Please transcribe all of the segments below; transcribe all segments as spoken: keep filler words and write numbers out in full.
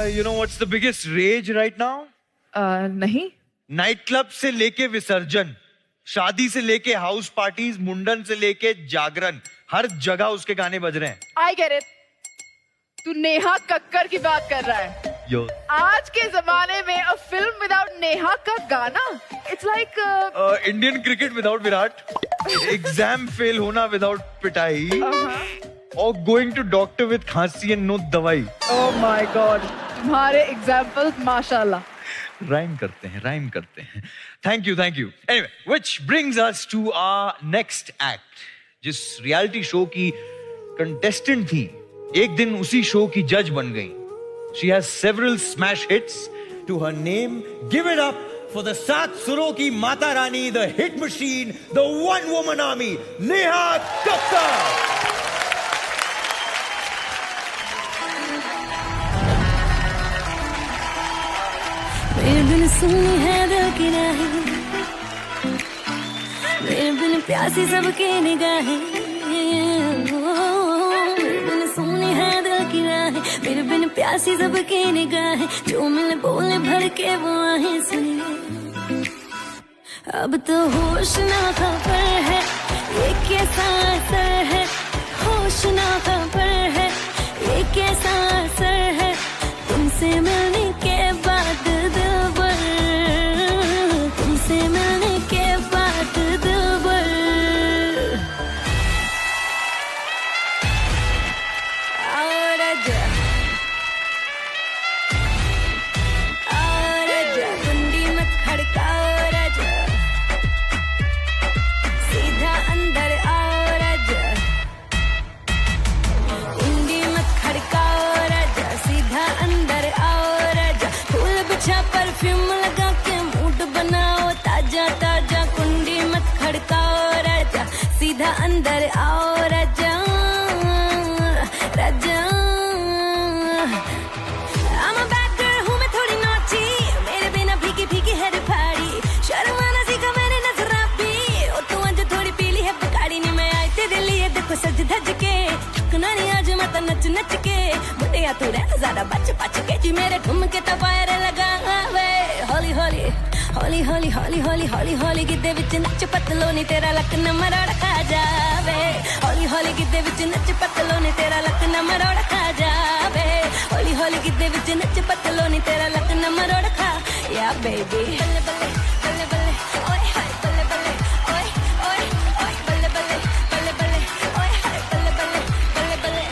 you know what's the biggest rage right now? uh, नहीं. Night club से लेके विसर्जन, शादी से लेके हाउस पार्टीज, मुंडन से लेके जागरण, हर जगह उसके गाने बज रहे हैं. I get it. तू नेहा कक्कर की बात कर रहा है. Yo. आज के जमाने में a film without नेहा का गाना, it's like Indian cricket without Virat, exam fail होना विदाउट पिटाई, और गोइंग टू डॉक्टर विद खांसी एंड नो दवाई. oh my god, तुम्हारे एग्जाम्पल्स माशाल्लाह. राइम करते हैं, राइम करते हैं. Thank you, thank you. Anyway, which brings us to our next act. जिस रियलिटी शो की कंटेस्टेंट थी, एक दिन उसी शो की जज बन गई. She has several smash hits to her name. Give it up for the सात सुरों की माता रानी, the hit machine, the one woman army, Neha Kakkar. मेरे बिन सुनी है दिल की राहें, मेरे बिन प्यासी सबकी निगाहें. मेरे बिन सुनी है दिल की राहें, मेरे बिन प्यासी सबकी निगाहें. जो मिले बोले भर के वो आहें सुनिए. अब तो होश ना खबर है ये कैसा असर है. होश ना खबर है ये कैसा असर है. तुमसे मिलने के बाद दिलबर, तुमसे मिलने के बाद दिलबर. और आजा, और आजा, कुंडी मत खड़का. और आजा, सीधा अंदर और आजा. कुंडी मत खड़का. और आजा, सीधा अंदर और आजा. फूल बिछा परफ्यूम लगा के मूड बनाओ ताजा ताजा. कुंडी मत खड़का. और आजा, सीधा अंदर और आजा. राजा, I'm a bad girl, हूँ मैं थोड़ी naughty. मेरे बिना फीकी फीकी है रे फाड़ी. शर्माना सीखा मैंने नजरा भी. ओ तू आज थोड़ी पीली है पकाड़ी. नहीं मैं आई तेरे लिए देखो सज धज के. ठुकना नहीं आज मत नच नच के. बुढ़िया तू रह ज्यादा बच बच के. जी मेरे ठुमके तो पैर लगा वे. हौली हौली हौली हौली हौली हौली हौली हौली गिद्दे विच नच पतलो नी तेरा लक न मरोड़ खा जावे. हौली हौली गिद्दे विच नच पतलो नी तेरा लक न मरोड़ खा जावे. हौली हौली गिद्दे विच नच पतलो नी तेरा लक न मरोड़ खा. या बेबी बल्ले बल्ले बल्ले बल्ले ओए हाय बल्ले बल्ले ओए ओए ओए बल्ले बल्ले बल्ले बल्ले ओए हाय बल्ले बल्ले बल्ले बल्ले.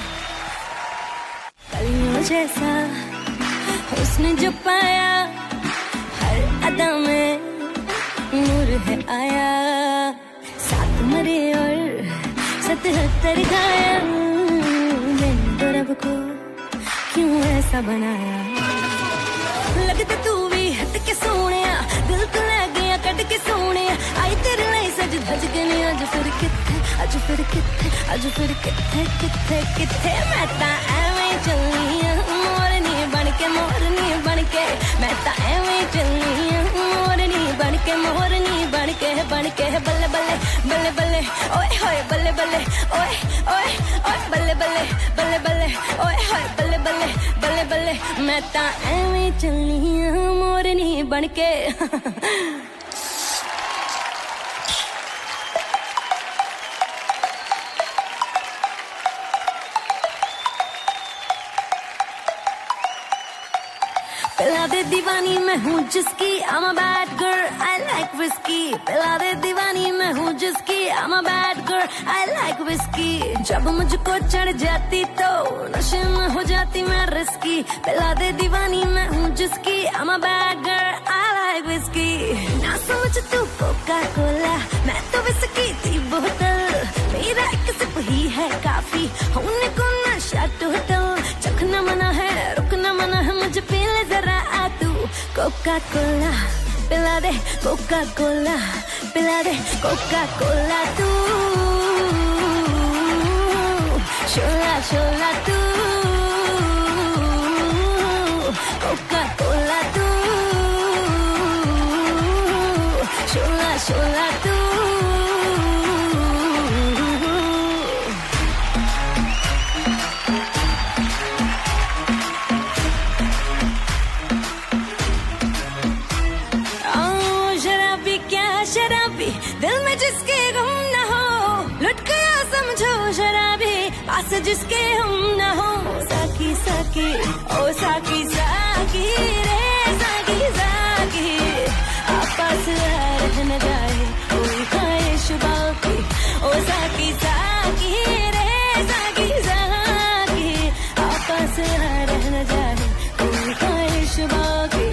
कलियों जैसा उसने जो पाया, हर अदा में नूर है आया. सात मरे और सतहत्तर घायल. मैंने तो रब को क्यों ऐसा बनाया. लगता तू भी हट के सोनिया. दिल तो ले गया कट के सोनिया. आई तेरे लिए सज धज के नहीं. अज फिर किथे, अज फिर किथे, अज फिर किथे किथे किथे. मैं ता एवें चलनी मोरनी बन के, मोरनी बन के. मैं ता एवें चलनी मोरनी बन के, मोरनी बन के बन के. बल्ले बल्ले बल्ले बल्ले ओए होए बल्ले बल्ले ओए ओए ओए बल्ले बल्ले बल्ले बल्ले ओए होए बल्ले बल्ले बल्ले बल्ले. मैं ता एवें चलनी मोरनी बन के. पिला दे दीवानी मैं हूँ जिसकी, I'm a bad girl, I like whiskey. पिला दे दीवानी मैं हूँ जिसकी, I'm a bad girl, I like whiskey. जब मुझको चढ़ जाती तो नशे में हो जाती मैं रिस्की. पिला दे दीवानी मैं हूँ जिसकी, I'm a bad girl, I like whiskey. ना समझ तू कोका कोला, मैं तो विस्की थी बोतल. मेरा एक सिप ही है काफी, होने को नशा टोटल. चखना मना है, रुकना मना है, मुझे पी ले जरा आ तू. कोका कोला पिला दे, कोका कोला पिला दे, कोका कोला तू. शोला शोला तू, कोका कोला तू. शोला शोला तू. ऐसे जिसके हम ना हो। साकी साकी ओ साकी साकी रे साकी साकी, आपस रह न जाए कोई ख्वाहिश बाकी। ओ साकी साकी रे साकी साकी, आपस रह न जाए कोई ख्वाहिश बाकी।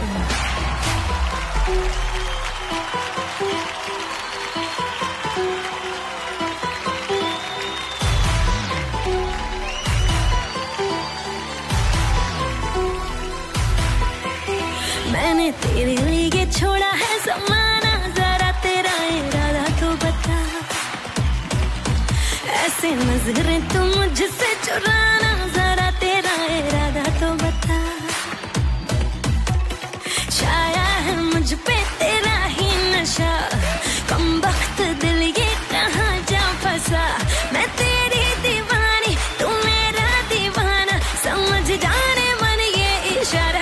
मैंने तेरे लिए छोड़ा है ज़माना, जरा तेरा इरादा तो बता। ऐसे नजरें तू मुझसे चुराना, जरा तेरा इरादा तो बता। छाया है मुझ पे तेरा ही नशा, कमबख्त दिल ये कहाँ जा फंसा। मैं तेरी दीवानी तू मेरा दीवाना, समझ जाने मन ये इशारा।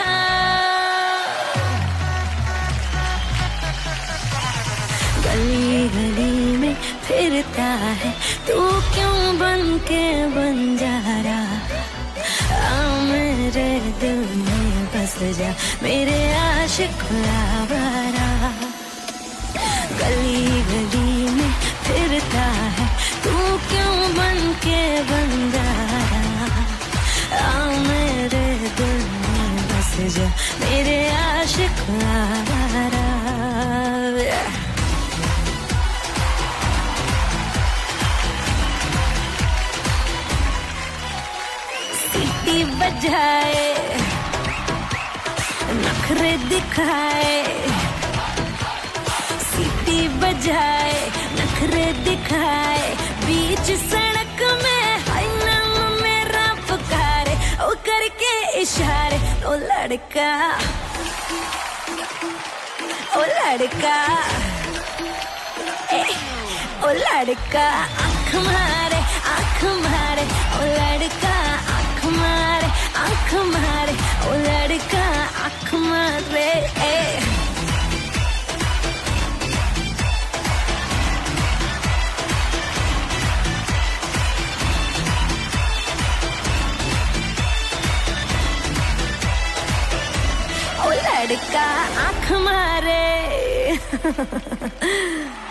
गली गली में फिरता है तू क्यों बन के बंजारा। आ मेरे दिल में बस जा मेरे आशिक आवारा। गली गली में फिरता है तू क्यों बन के बंजारा। आ मेरे दिल में बस जा मेरे आशिक आवारा। बजाए नखरे दिखाए, सीटी बजाए नखरे दिखाए, बीच सड़क में हाय नाम मेरा पुकारे। ओ करके इशारे ओ लड़का ओ लड़का ए, ओ लड़का आँख मारे आँख मारे ओ लड़का आँख मारे आँख मारे ओ लड़का आँख मारे। ए ओ लड़का आँख मारे